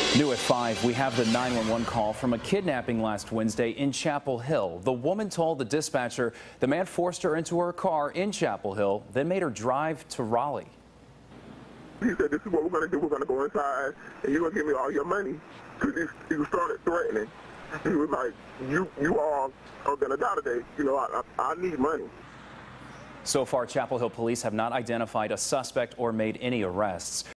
New at 5, we have the 911 call from a kidnapping last Wednesday in Chapel Hill. The woman told the dispatcher the man forced her into her car in Chapel Hill, then made her drive to Raleigh. He said, "This is what we're going to do. We're going to go inside, and you're going to give me all your money." Because he started threatening. He was like, you all are going to die today. You know, I need money. So far, Chapel Hill police have not identified a suspect or made any arrests.